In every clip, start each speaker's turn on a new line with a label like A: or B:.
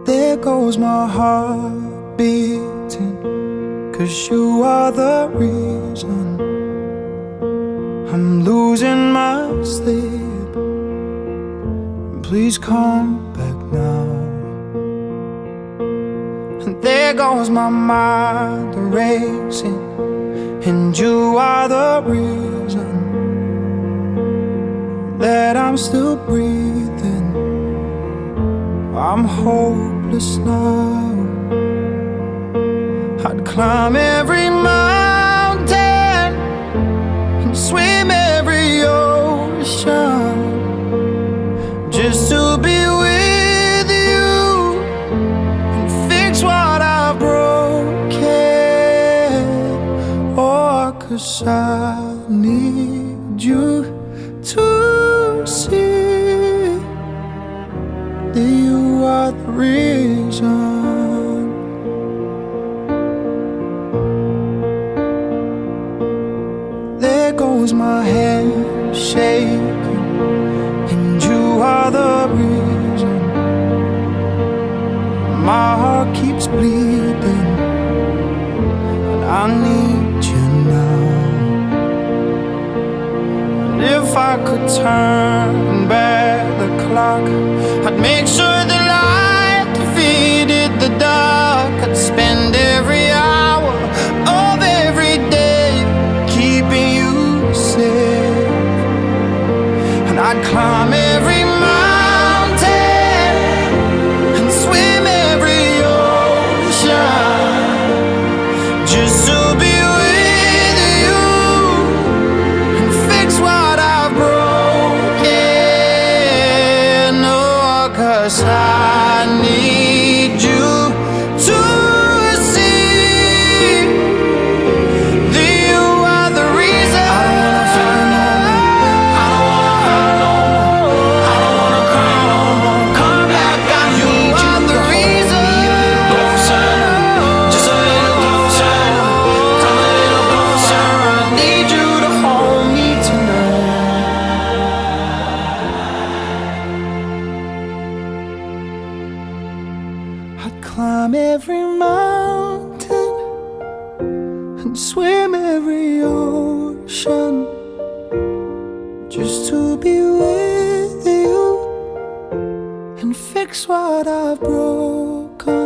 A: There goes my heart beating, 'cause you are the reason I'm losing my sleep. Please come back now. And there goes my mind racing, and you are the reason that I'm still breathing. I'm hopeless now. I'd climb every mountain and swim every ocean just to be with you and fix what I've broken. Oh, 'cause I need you to see that you are the reason. There goes my hand shaking, and you are the reason my heart keeps bleeding, and I need you now. And if I could turn back the clock, I'd make sure the light defeated the dark. I'd spend every hour of every day keeping you safe, and I'd climb every mountain and swim every ocean just to be with you and fix what I've broken. Oh, 'cause I need you to see that you are the reason. I don't wanna cry no more. Come back, I need you. The reason. Closer, just a little closer. Come a little closer. I need you to hold me tonight. I'd climb every mountain and swim every ocean just to be with you and fix what I've broken.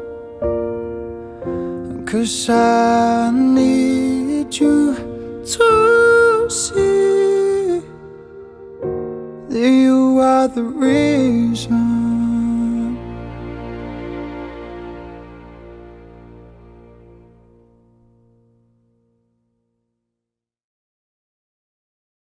A: 'Cause I need you to see that you are the reason.